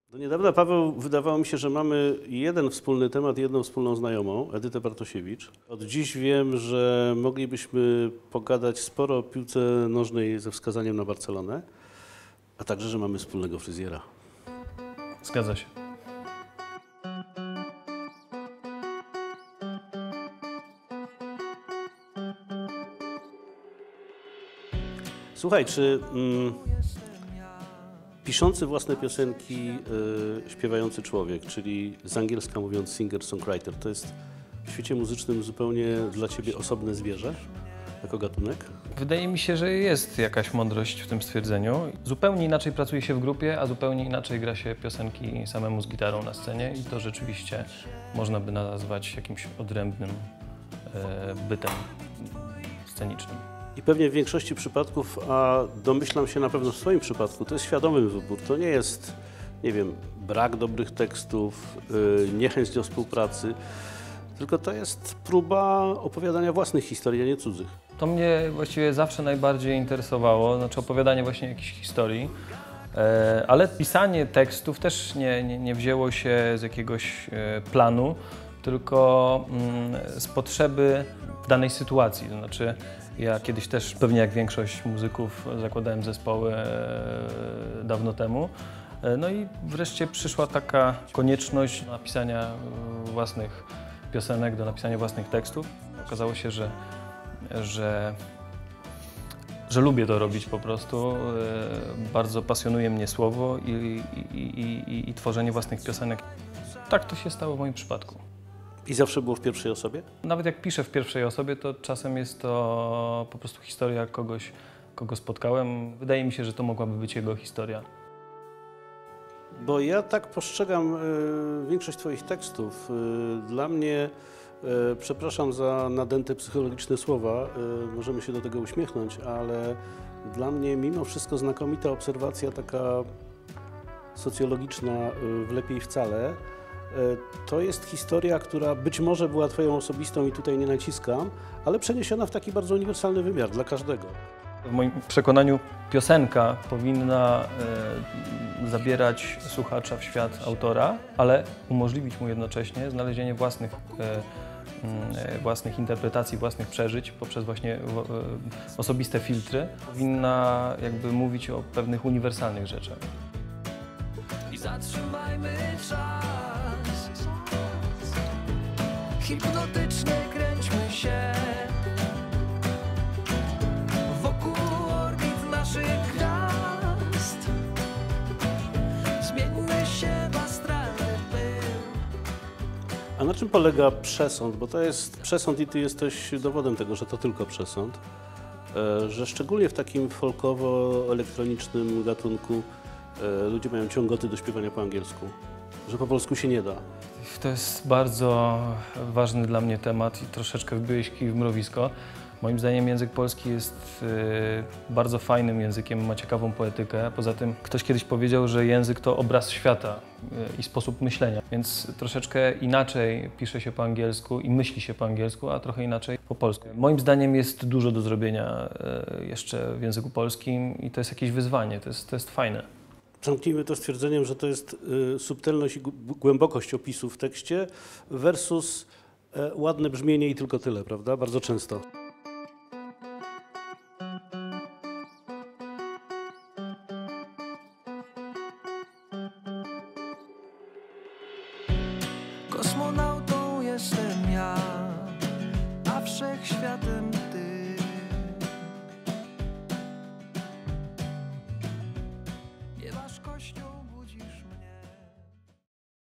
Do niedawna, Paweł, wydawało mi się, że mamy jeden wspólny temat, jedną wspólną znajomą, Edytę Bartosiewicz. Od dziś wiem, że moglibyśmy pogadać sporo o piłce nożnej ze wskazaniem na Barcelonę, a także, że mamy wspólnego fryzjera. Zgadza się. Słuchaj, czy piszący własne piosenki, śpiewający człowiek, czyli z angielska mówiąc singer-songwriter, to jest w świecie muzycznym zupełnie dla ciebie osobne zwierzę, jako gatunek? Wydaje mi się, że jest jakaś mądrość w tym stwierdzeniu. Zupełnie inaczej pracuje się w grupie, a zupełnie inaczej gra się piosenki samemu z gitarą na scenie i to rzeczywiście można by nazwać jakimś odrębnym bytem scenicznym. I pewnie w większości przypadków, a domyślam się na pewno w swoim przypadku, to jest świadomy wybór. To nie jest, nie wiem, brak dobrych tekstów, niechęć do współpracy, tylko to jest próba opowiadania własnych historii, a nie cudzych. To mnie właściwie zawsze najbardziej interesowało, znaczy opowiadanie właśnie jakichś historii, ale pisanie tekstów też nie wzięło się z jakiegoś planu, tylko z potrzeby w danej sytuacji. To znaczy, ja kiedyś też, pewnie jak większość muzyków, zakładałem zespoły dawno temu. No i wreszcie przyszła taka konieczność napisania własnych piosenek, do napisania własnych tekstów. Okazało się, że lubię to robić po prostu. Bardzo pasjonuje mnie słowo i tworzenie własnych piosenek. Tak to się stało w moim przypadku. I zawsze było w pierwszej osobie? Nawet jak piszę w pierwszej osobie, to czasem jest to po prostu historia kogoś, kogo spotkałem. Wydaje mi się, że to mogłaby być jego historia. Bo ja tak postrzegam większość twoich tekstów. Dla mnie, przepraszam za nadęte psychologiczne słowa, możemy się do tego uśmiechnąć, ale dla mnie mimo wszystko znakomita obserwacja taka socjologiczna w Lepiej wcale. To jest historia, która być może była twoją osobistą i tutaj nie naciskam, ale przeniesiona w taki bardzo uniwersalny wymiar dla każdego. W moim przekonaniu piosenka powinna zabierać słuchacza w świat autora, ale umożliwić mu jednocześnie znalezienie własnych interpretacji, własnych przeżyć poprzez właśnie osobiste filtry. Powinna jakby mówić o pewnych uniwersalnych rzeczach. I zatrzymajmy czas. Hipnotycznie kręćmy się wokół orbit naszych gwiazd. Zmieńmy się w astralny pył. A na czym polega przesąd? Bo to jest przesąd i ty jesteś dowodem tego, że to tylko przesąd. Że szczególnie w takim folkowo-elektronicznym gatunku ludzie mają ciągoty do śpiewania po angielsku. Że po polsku się nie da. To jest bardzo ważny dla mnie temat i troszeczkę wbiłeś kij w mrowisko. Moim zdaniem język polski jest bardzo fajnym językiem, ma ciekawą poetykę. Poza tym ktoś kiedyś powiedział, że język to obraz świata i sposób myślenia, więc troszeczkę inaczej pisze się po angielsku i myśli się po angielsku, a trochę inaczej po polsku. Moim zdaniem jest dużo do zrobienia jeszcze w języku polskim i to jest jakieś wyzwanie, to jest fajne. Zamknijmy to stwierdzeniem, że to jest subtelność i głębokość opisu w tekście versus ładne brzmienie i tylko tyle, prawda? Bardzo często. Kosmonautą jestem ja, a wszechświatem ty. Nie masz kościół.